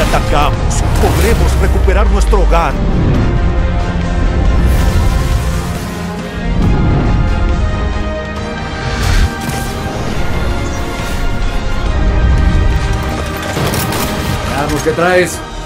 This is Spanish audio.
atacamos, podremos recuperar nuestro hogar. Veamos qué traes.